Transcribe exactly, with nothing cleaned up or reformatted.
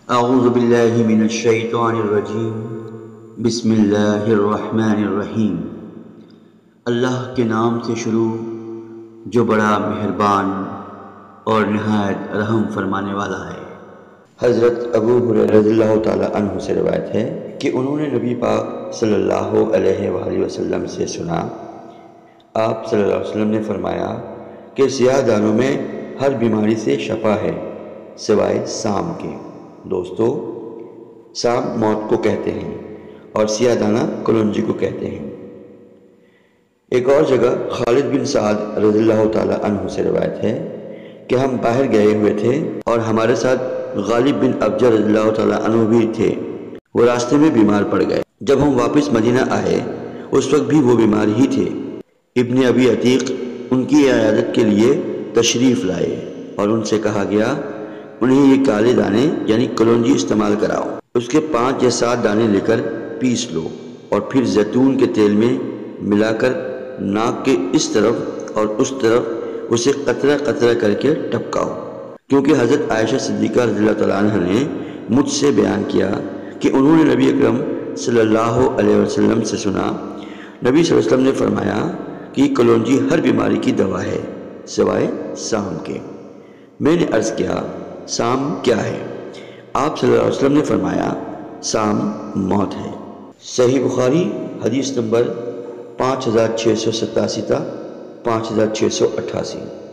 اعوذ باللہ من الشیطان الرجیم، بسم اللہ الرحمن الرحیم۔ اللہ کے نام سے شروع جو بڑا مہربان اور نہایت رحم فرمانے والا ہے۔ حضرت ابو ہریرہ رضی اللہ تعالی عنہ سے روایت ہے کہ انہوں نے نبی پاک صلی اللہ علیہ وآلہ وسلم سے سنا، آپ صلی اللہ علیہ وسلم نے فرمایا کہ سیاہ دانوں میں ہر بیماری سے شفا ہے سوائے سام کے۔ دوستو، سام موت کو کہتے ہیں اور سیاہ دانہ کلونجی کو کہتے ہیں۔ ایک اور جگہ خالد بن سعد رضی اللہ تعالی عنہ سے روایت ہے کہ ہم باہر گئے ہوئے تھے اور ہمارے ساتھ غالب بن ابجر رضی اللہ تعالی عنہ بھی تھے۔ وہ راستے میں بیمار پڑ گئے۔ جب ہم واپس مدینہ آئے اس وقت بھی وہ بیمار ہی تھے۔ ابن ابی عتیق ان کی عیادت کے لیے تشریف لائے اور ان سے کہا گیا انہیں یہ کالے دانے یعنی کلونجی استعمال کراؤ۔ اس کے پانچ یا سات دانے لے کر پیس لو اور پھر زیتون کے تیل میں ملا کر ناک کے اس طرف اور اس طرف اسے قطرہ قطرہ کر کے ٹپکاؤ، کیونکہ حضرت عائشہ صدیقہ رضی اللہ تعالیٰ عنہ نے مجھ سے بیان کیا کہ انہوں نے نبی اکرم صلی اللہ علیہ وسلم سے سنا، نبی صلی اللہ علیہ وسلم نے فرمایا کہ یہ کلونجی ہر بیماری کی دوا ہے سوائے سام کے۔ میں نے عرض کیا سام کیا ہے؟ آپ صلی اللہ علیہ وسلم نے فرمایا سام موت ہے۔ صحیح بخاری حدیث نمبر پانچ ہزار چھ سو ستاسی تا پانچ ہزار چھ سو اٹھاسی۔